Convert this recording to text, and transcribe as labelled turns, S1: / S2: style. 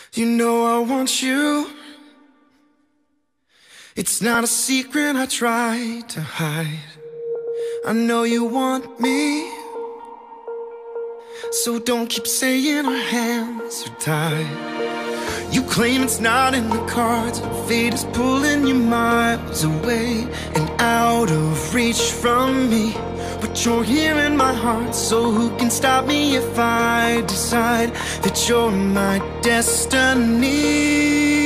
S1: You know I want you. It's not a secret I try to hide. I know you want me, so don't keep saying our hands are tied. You claim it's not in the cards, fate is pulling you miles away and out of reach from me. But you're here in my heart, so who can stop me if I decide that you're my destiny?